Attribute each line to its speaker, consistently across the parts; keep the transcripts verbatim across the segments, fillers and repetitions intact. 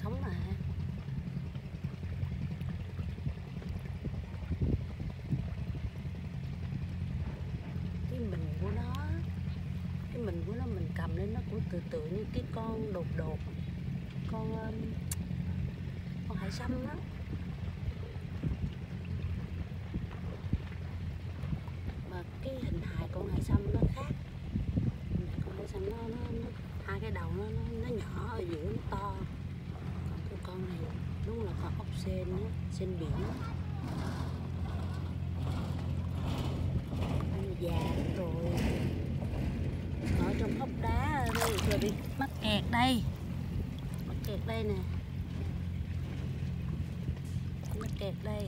Speaker 1: sống mà. Cái mình của nó, cái mình của nó mình cầm lên nó cũng tự tự như cái con đột đột, con con hải sâm đó. Mà cái hình hài con hải sâm nó khác. Con hải sâm nó, nó, nó hai cái đầu nó, nó nó nhỏ, ở giữa nó to. Còn cái con này đúng là con ốc sên á, sên biển á. Già rồi, ở trong hốc đá đây rồi bị mắc kẹt đây, mắc kẹt đây nè, mắc kẹt đây.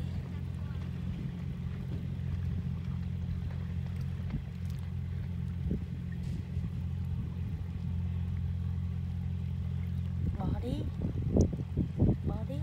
Speaker 1: Bỏ đi, bỏ đi.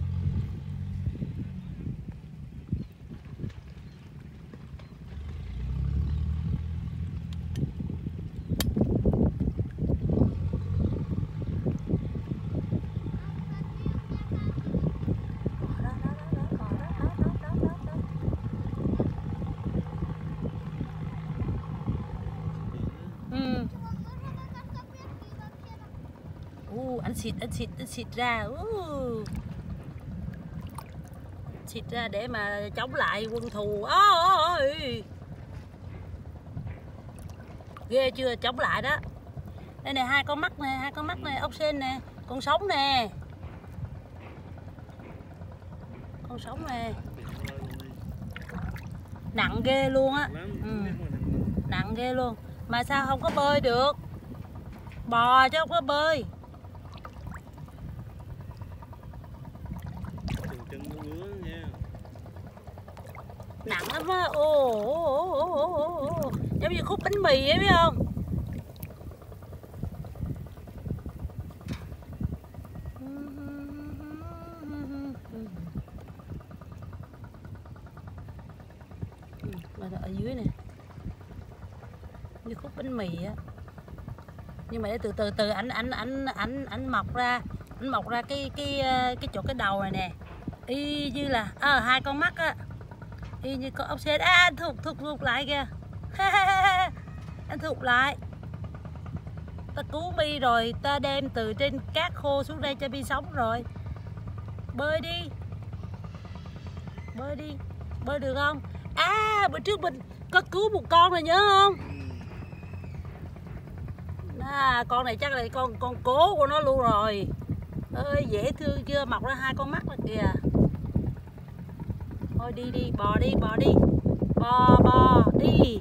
Speaker 1: Ừ. Uh, anh xịt, anh xịt, anh xịt ra. Uh. Xịt ra để mà chống lại quân thù. Ôi, ghê chưa, chống lại đó. Đây nè, hai con mắt nè, hai con mắt nè, ốc sên nè, con sống nè. Con sống nè. Nặng ghê luôn á. Ừ. Nặng ghê luôn. Mà sao không có bơi được? Bò chứ không có bơi. Nặng lắm á. Ồ, ồ, ồ, ồ, ồ, ồ. Giống như khúc bánh mì ấy, biết không? Mà ở dưới nè, như khúc bánh mì á. Nhưng mà để từ từ từ ảnh ảnh ảnh ảnh ảnh mọc ra, ảnh mọc ra cái cái cái chỗ cái đầu này nè, y như là à, hai con mắt á, y như con ốc sên. À, anh thụt thụt thụt lại kìa. Anh thụt lại. Ta cứu Mi rồi, ta đem từ trên cát khô xuống đây cho Mi sống rồi. Bơi đi, bơi đi, bơi được không? À, bữa trước mình có cứu một con rồi nhớ không? À, con này chắc là con con cố của nó luôn rồi. Ơi dễ thương chưa, mọc ra hai con mắt rồi kìa. Thôi đi đi, bò đi, bò đi. Bò bò đi.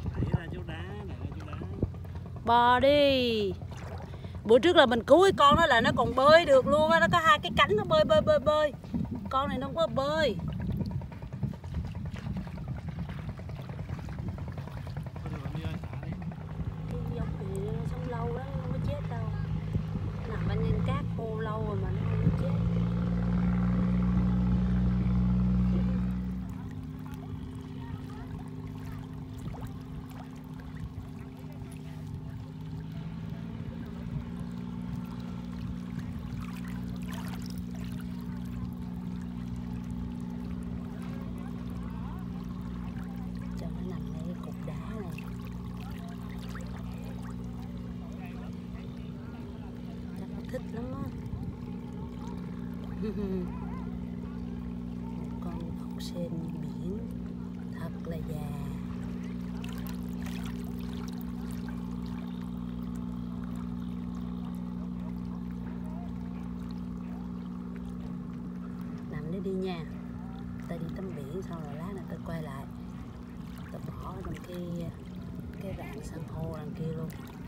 Speaker 1: Bò đi. Bữa trước là mình cứu cái con đó là nó còn bơi được luôn á, nó có hai cái cánh nó bơi bơi bơi bơi. Con này nó không có bơi. Thích lắm á. Một con ốc sên biển thật là già. Nằm để đi nha. Ta đi tắm biển xong rồi lát nữa ta quay lại, ta bỏ trong cái cái rạn san hô đằng kia luôn.